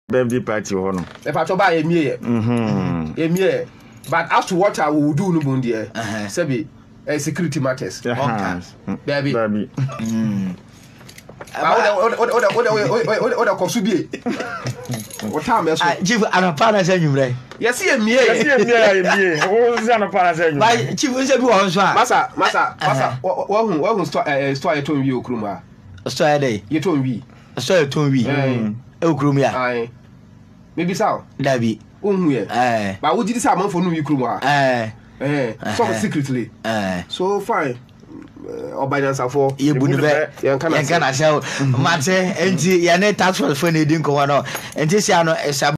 birthday party hono. If I buy a mere. But as to what I will do no bundia. Sebi security matters. Baby. What Kosubi? What time is Chief Anapana Senumre? Yes, see me. Who's Anapana saying? Why, Chief was a Massa, what story to you, Kruma? A story day. You told me. A story to me. Oh, Krumia. Aye. Maybe so. Davy. But what did this happen for you, Kruma? So secretly. So fine. Or by dancer for you would can I sell Mate and Yannet tax for the funny didn't go on. And this